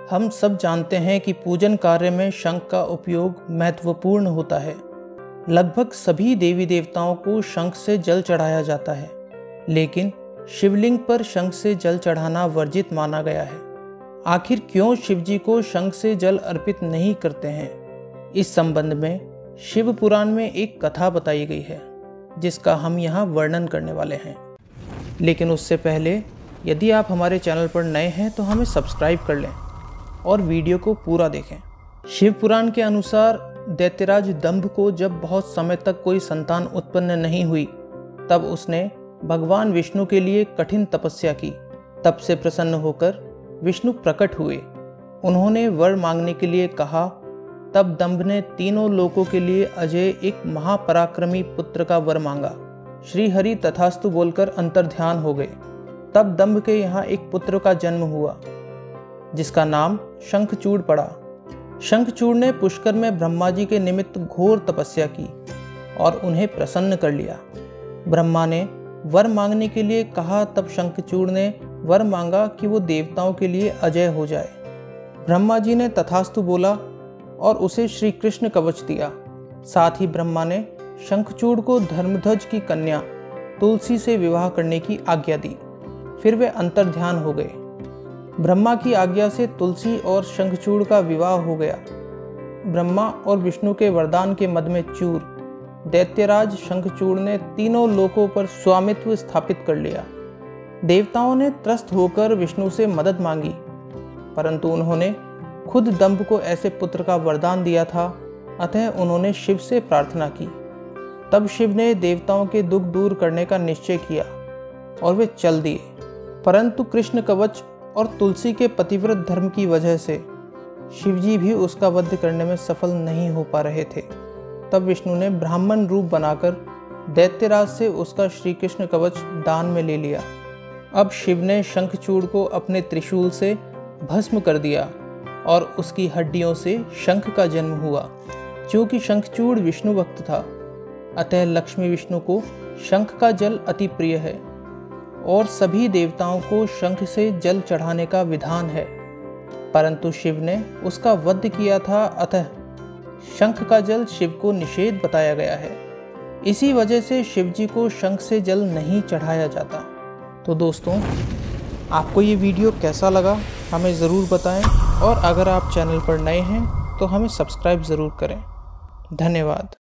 हम सब जानते हैं कि पूजन कार्य में शंख का उपयोग महत्वपूर्ण होता है। लगभग सभी देवी देवताओं को शंख से जल चढ़ाया जाता है, लेकिन शिवलिंग पर शंख से जल चढ़ाना वर्जित माना गया है। आखिर क्यों शिवजी को शंख से जल अर्पित नहीं करते हैं? इस संबंध में शिव पुराण में एक कथा बताई गई है, जिसका हम यहाँ वर्णन करने वाले हैं। लेकिन उससे पहले यदि आप हमारे चैनल पर नए हैं तो हमें सब्सक्राइब कर लें और वीडियो को पूरा देखें। शिव पुराण के अनुसार दैत्यराज दंभ को जब बहुत समय तक कोई संतान उत्पन्न नहीं हुई, तब उसने भगवान विष्णु के लिए कठिन तपस्या की। तब से प्रसन्न होकर विष्णु प्रकट हुए। उन्होंने वर मांगने के लिए कहा। तब दंभ ने तीनों लोकों के लिए अजय एक महापराक्रमी पुत्र का वर मांगा। श्री हरि तथास्तु बोलकर अंतर्ध्यान हो गए। तब दंभ के यहाँ एक पुत्र का जन्म हुआ, जिसका नाम शंखचूड़ पड़ा। शंखचूड़ ने पुष्कर में ब्रह्मा जी के निमित्त घोर तपस्या की और उन्हें प्रसन्न कर लिया। ब्रह्मा ने वर मांगने के लिए कहा। तब शंखचूड़ ने वर मांगा कि वो देवताओं के लिए अजय हो जाए। ब्रह्मा जी ने तथास्तु बोला और उसे श्री कृष्ण कवच दिया। साथ ही ब्रह्मा ने शंखचूड़ को धर्मध्वज की कन्या तुलसी से विवाह करने की आज्ञा दी। फिर वे अंतर्ध्यान हो गए। ब्रह्मा की आज्ञा से तुलसी और शंखचूड़ का विवाह हो गया। ब्रह्मा और विष्णु के वरदान के मद में चूर दैत्यराज शंखचूड़ ने तीनों लोकों पर स्वामित्व स्थापित कर लिया। देवताओं ने त्रस्त होकर विष्णु से मदद मांगी, परंतु उन्होंने खुद दंभ को ऐसे पुत्र का वरदान दिया था, अतः उन्होंने शिव से प्रार्थना की। तब शिव ने देवताओं के दुख दूर करने का निश्चय किया और वे चल दिए। परंतु कृष्ण कवच और तुलसी के पतिव्रत धर्म की वजह से शिवजी भी उसका वध करने में सफल नहीं हो पा रहे थे। तब विष्णु ने ब्राह्मण रूप बनाकर दैत्यराज से उसका श्री कृष्ण कवच दान में ले लिया। अब शिव ने शंखचूड़ को अपने त्रिशूल से भस्म कर दिया और उसकी हड्डियों से शंख का जन्म हुआ। चूँकि शंखचूड़ विष्णु भक्त था, अतः लक्ष्मी विष्णु को शंख का जल अति प्रिय है और सभी देवताओं को शंख से जल चढ़ाने का विधान है। परंतु शिव ने उसका वध किया था, अतः शंख का जल शिव को निषेध बताया गया है। इसी वजह से शिव जी को शंख से जल नहीं चढ़ाया जाता। तो दोस्तों, आपको ये वीडियो कैसा लगा हमें ज़रूर बताएं और अगर आप चैनल पर नए हैं तो हमें सब्सक्राइब ज़रूर करें। धन्यवाद।